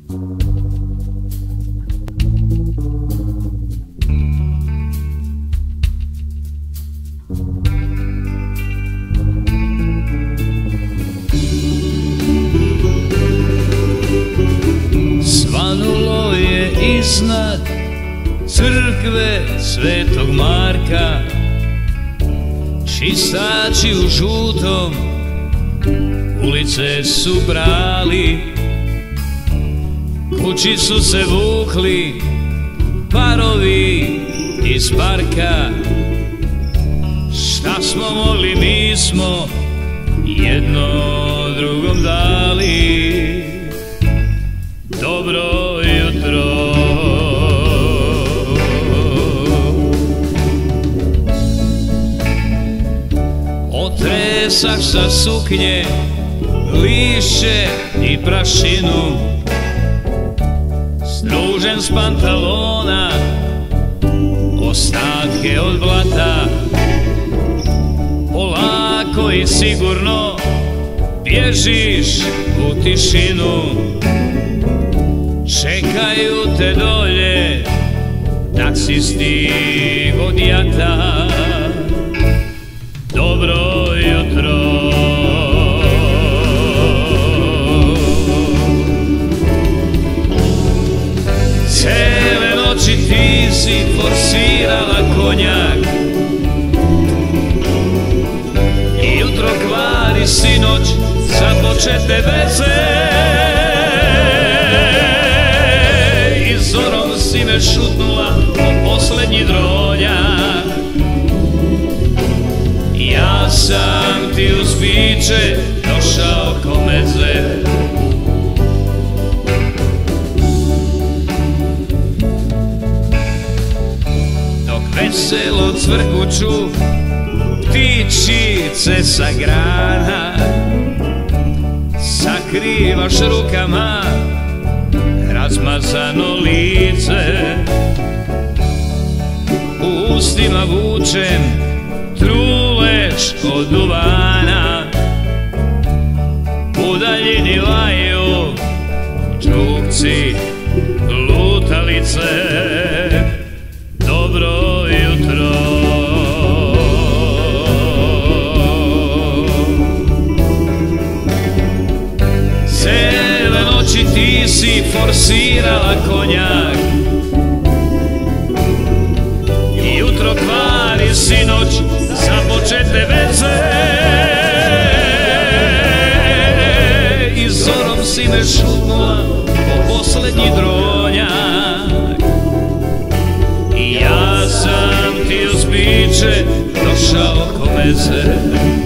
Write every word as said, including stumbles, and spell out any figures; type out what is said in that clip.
Svanulo je iznad crkve Svetog Marka, čistači u žutom ulice su brali, kući su se vukli parovi iz parka. Šta smo mogli, mi smo jedno drugom dali dobro jutro. Otresaš sa suknje lišće i prašinu, stružen s pantalona ostatke od blata. Polako i sigurno bježiš u tišinu, čekaju te dolje taksisti od jata. Dobro jutro. Cele noći ti si forsirala konjak, i jutro kvari sinoć započete veze, i zorom si me šutnula po poslednji dronjak. Ja sam ti uz biće došao ko medved, dok veselo cvrkuću ptičice sa grana. Sakrivaš rukama razmazano lice, u ustima vučem trulež od duvana. U daljini laju čukci lutalice. Dobro jutro. Cele noći ti si forsirala konjak, i jutro kvari sinoć započete veze, i zorom si me šutnula po poslednji dronjak. I ja sam ti uz biće došao ko medved.